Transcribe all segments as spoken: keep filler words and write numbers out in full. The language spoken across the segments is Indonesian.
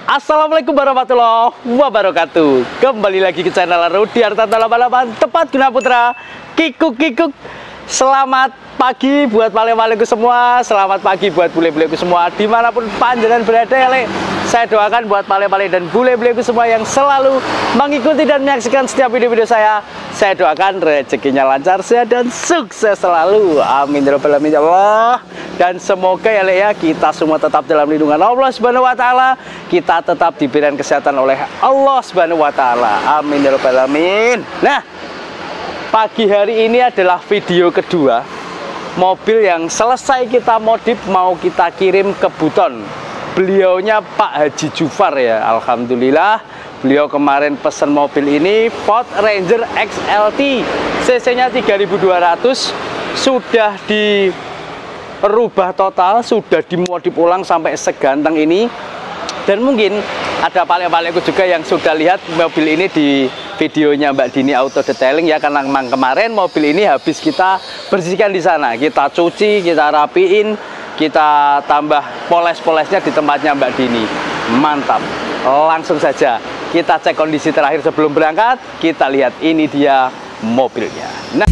Assalamualaikum warahmatullahi wabarakatuh. Kembali lagi ke channel Rudy Hartanto delapan delapan Tepat Guna Putra. Kikuk kikuk. Selamat pagi buat pale-paleku semua. Selamat pagi buat bule-buleku semua dimanapun panjenengan berada ya le. Saya doakan buat pale-pale dan bule-buleku semua yang selalu mengikuti dan menyaksikan setiap video-video saya. Saya doakan rezekinya lancar, sehat dan sukses selalu. Amin ya rabbal alamin ya Allah. Dan semoga ya le ya, kita semua tetap dalam lindungan Allah Subhanahu wa taala. Kita tetap diberikan kesehatan oleh Allah Subhanahu wa taala. Amin ya rabbal alamin. Nah, pagi hari ini adalah video kedua mobil yang selesai kita modif mau kita kirim ke Buton. Beliaunya Pak Haji Jufar ya. Alhamdulillah beliau kemarin pesan mobil ini Ford Ranger X L T, cc-nya tiga ribu dua ratus, sudah dirubah total, sudah dimodif ulang sampai seganteng ini. Dan mungkin ada pale-paleku juga yang sudah lihat mobil ini di videonya Mbak Dini Auto Detailing ya, karena memang kemarin mobil ini habis kita bersihkan di sana, kita cuci, kita rapiin, kita tambah poles-polesnya di tempatnya Mbak Dini. Mantap. Langsung saja kita cek kondisi terakhir sebelum berangkat. Kita lihat ini dia mobilnya. Nah,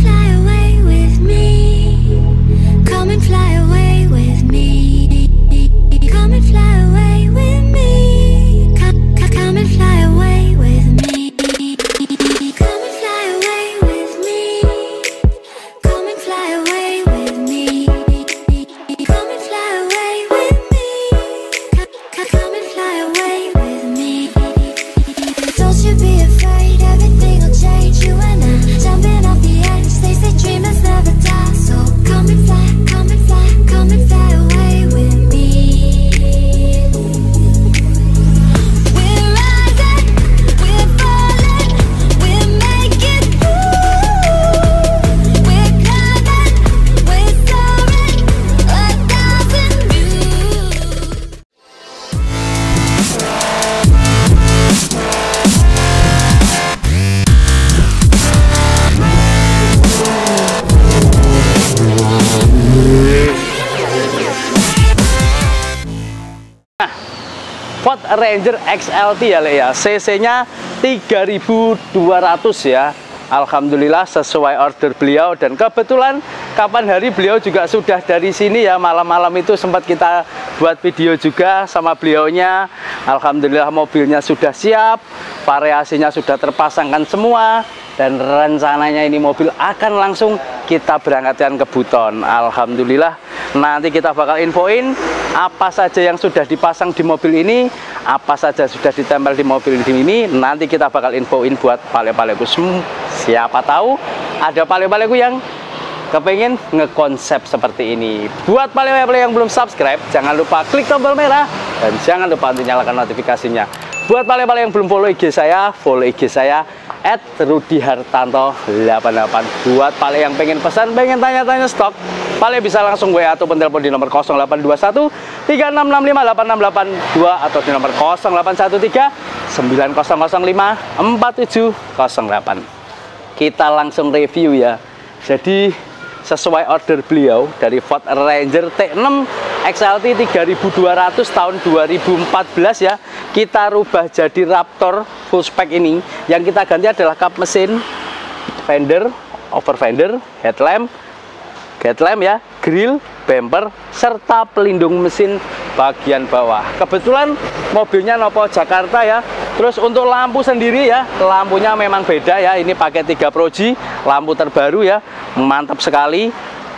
Ford Ranger X L T ya le ya, cc-nya tiga ribu dua ratus ya. Alhamdulillah sesuai order beliau, dan kebetulan kapan hari beliau juga sudah dari sini ya, malam-malam itu sempat kita buat video juga sama beliaunya. Alhamdulillah mobilnya sudah siap, variasinya sudah terpasangkan semua, dan rencananya ini mobil akan langsung kita berangkatkan ke Buton. Alhamdulillah nanti kita bakal infoin apa saja yang sudah dipasang di mobil ini, apa saja sudah ditempel di mobil ini. Nanti kita bakal infoin buat pale-paleku semua. Siapa tahu ada pale-paleku yang kepengen ngekonsep seperti ini. Buat pale-pale yang belum subscribe, jangan lupa klik tombol merah dan jangan lupa untuk nyalakan notifikasinya. Buat pale-pale yang belum follow I G saya, follow I G saya at Rudy Hartanto delapan delapan. Buat pale yang pengen pesan, pengen tanya-tanya stok, pale bisa langsung W A atau telepon di nomor nol delapan dua satu tiga enam enam lima delapan enam delapan dua atau di nomor nol delapan satu tiga sembilan nol nol lima empat tujuh nol delapan. Kita langsung review ya. Jadi sesuai order beliau dari Ford Ranger T enam X L T tiga ribu dua ratus tahun dua ribu empat belas ya, kita rubah jadi Raptor full spec ini. Yang kita ganti adalah kap mesin, fender, over fender, headlamp, headlamp ya, grill, bumper, serta pelindung mesin bagian bawah. Kebetulan mobilnya Nopo Jakarta ya. Terus untuk lampu sendiri ya, lampunya memang beda ya. Ini pakai tiga Proji, lampu terbaru ya, mantap sekali.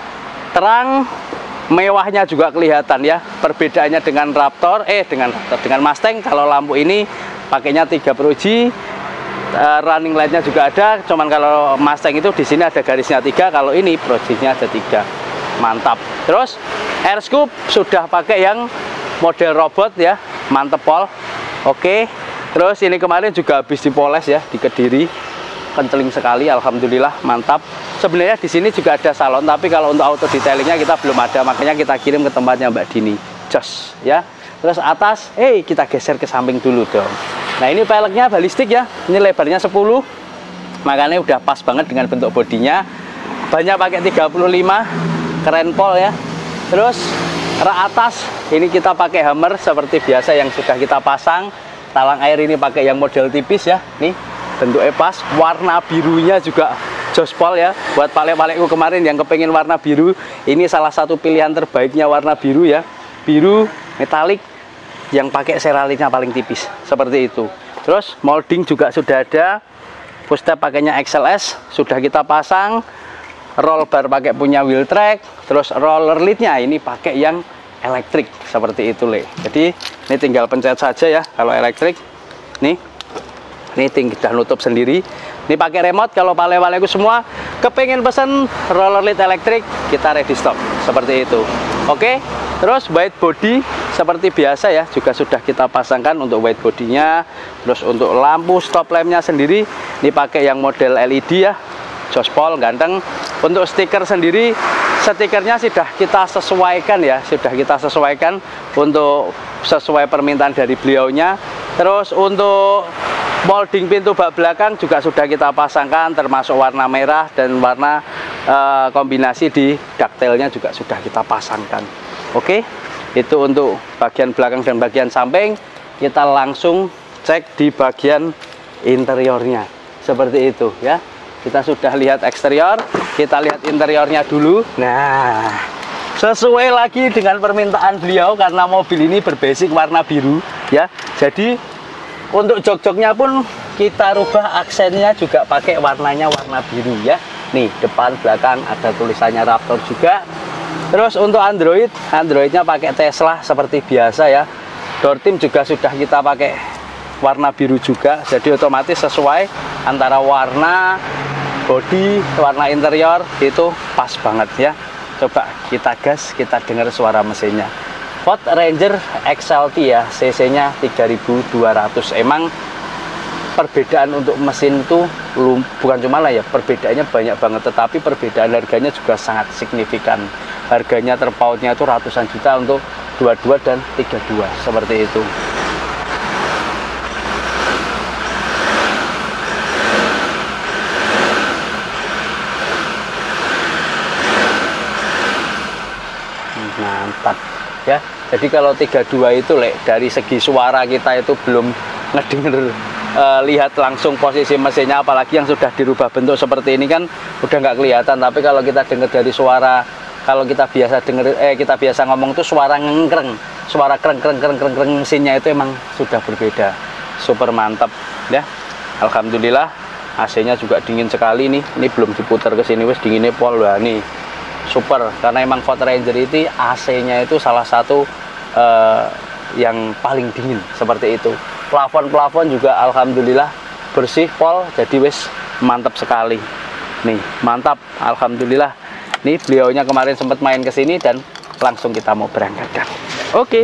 Terang, mewahnya juga kelihatan ya. Perbedaannya dengan Raptor, eh dengan dengan Mustang, kalau lampu ini pakainya tiga Proji. Uh, running lightnya juga ada, cuman kalau Mustang itu di sini ada garisnya tiga, kalau ini Proji-nya ada tiga. Mantap. Terus air scoop sudah pakai yang model robot ya, mantep pol. Oke. Terus ini kemarin juga habis dipoles ya di Kediri, kenceling sekali, alhamdulillah mantap. Sebenarnya di sini juga ada salon, tapi kalau untuk auto detailingnya kita belum ada, makanya kita kirim ke tempatnya Mbak Dini. Jos ya. Terus atas, eh kita geser ke samping dulu dong. Nah ini peleknya balistik ya, ini lebarnya sepuluh, makanya udah pas banget dengan bentuk bodinya. Banyak pakai tiga puluh lima, keren pol ya. Terus rak atas ini kita pakai hammer seperti biasa yang sudah kita pasang. talang air ini pakai yang model tipis ya. Nih, bentuknya pas, warna birunya juga jospol ya. Buat palek-palekku kemarin yang kepengen warna biru, ini salah satu pilihan terbaiknya warna biru ya. Biru metalik yang pakai seralinya paling tipis, seperti itu. Terus molding juga sudah ada. Footstep pakainya X L S sudah kita pasang. Roll bar pakai punya wheel track. Terus roller lidnya ini pakai yang elektrik seperti itu Le. Jadi ini tinggal pencet saja ya kalau elektrik. Nih, ini tinggal nutup sendiri. Ini pakai remote. Kalau pale-paleku semua kepengen pesen roller lid elektrik, kita ready stock seperti itu. Oke. Terus white body seperti biasa ya, juga sudah kita pasangkan untuk white bodinya. Terus untuk lampu stop lampnya sendiri ini pakai yang model L E D ya, jospol ganteng. Untuk stiker sendiri, stikernya sudah kita sesuaikan ya, sudah kita sesuaikan untuk sesuai permintaan dari beliaunya. Terus untuk molding pintu bak belakang juga sudah kita pasangkan, termasuk warna merah dan warna e, kombinasi di detailnya juga sudah kita pasangkan. Oke, itu untuk bagian belakang dan bagian samping. Kita langsung cek di bagian interiornya seperti itu ya. Kita sudah lihat eksterior, kita lihat interiornya dulu. Nah, sesuai lagi dengan permintaan beliau karena mobil ini berbasic warna biru ya. Jadi untuk jok-joknya pun kita rubah aksennya juga pakai warnanya warna biru ya. Nih, depan belakang ada tulisannya Raptor juga. Terus untuk Android, Androidnya pakai Tesla seperti biasa ya. Door trim juga sudah kita pakai warna biru juga. Jadi otomatis sesuai antara warna body, warna interior itu pas banget ya. Coba kita gas, kita dengar suara mesinnya. Ford Ranger X L T ya, cc-nya tiga ribu dua ratus. Emang perbedaan untuk mesin itu bukan cuma lah ya, perbedaannya banyak banget, tetapi perbedaan harganya juga sangat signifikan. Harganya terpautnya itu ratusan juta untuk dua puluh dua dan tiga puluh dua seperti itu. Mantap ya. Jadi kalau tiga puluh dua itu Le, dari segi suara kita itu belum ngedenger e, lihat langsung posisi mesinnya, apalagi yang sudah dirubah bentuk seperti ini kan udah nggak kelihatan. Tapi kalau kita dengar dari suara, kalau kita biasa denger eh kita biasa ngomong tuh suara ngengkreng, suara kreng kreng kreng kreng kreng mesinnya itu emang sudah berbeda. Super mantap ya. Alhamdulillah A C-nya juga dingin sekali nih. Ini belum diputar ke sini wes dinginnya pol lah nih. Super, karena emang Ford Ranger itu A C-nya itu salah satu uh, yang paling dingin seperti itu. Plafon-plafon juga alhamdulillah bersih pol, jadi wes mantap sekali. Nih, mantap alhamdulillah. Nih beliaunya kemarin sempat main ke sini dan langsung kita mau berangkatkan. Oke. Okay.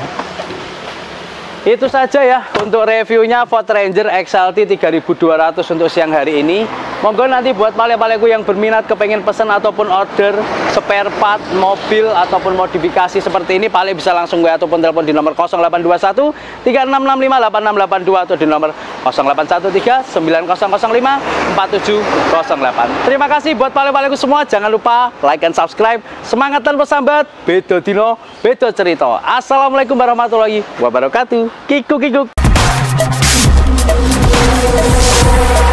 Itu saja ya untuk reviewnya Ford Ranger X L T tiga ribu dua ratus untuk siang hari ini. Monggo nanti buat pale-paleku yang berminat kepengen pesen ataupun order spare part mobil ataupun modifikasi seperti ini, pale bisa langsung W A ataupun telepon di nomor nol delapan dua satu tiga enam enam lima delapan enam delapan dua atau di nomor nol delapan satu tiga sembilan nol nol lima empat tujuh nol delapan. Terima kasih buat pale-paleku semua. Jangan lupa like and subscribe. Semangat tanpa sambat. Bedo dino, bedo cerita. Assalamualaikum warahmatullahi wabarakatuh. Kikuk kikuk.